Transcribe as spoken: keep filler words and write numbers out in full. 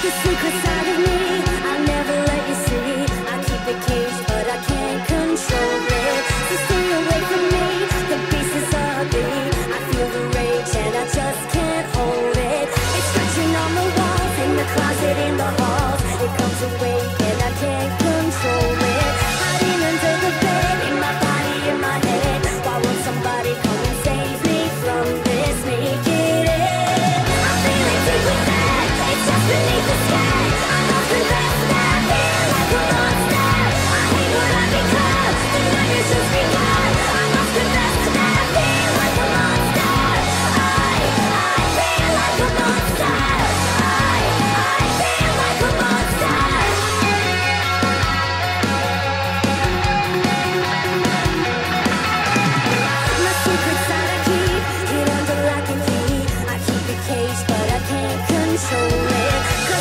The secret side of me, I'll never let you see. I keep it caged, but I can't control it. So stay away from me, the beast is ugly. I feel the rage and I just can't hold it. It's scratching on the walls, in the closet, in the halls. It comes away and I can't control it. Hiding under the bed, in my body, in my head. Why won't somebody come and save me from this? Make it end. I'm feeling deep within, it's just beneath the skin. I'm lost in this now, feel like a monster. I hate what I've become, the night has just begun. I'm lost in this now, feel like a monster. I, I feel like a monster. I, I feel like a monster. My secret side I keep, hid under lock and key. I keep it caged, but I can't control it.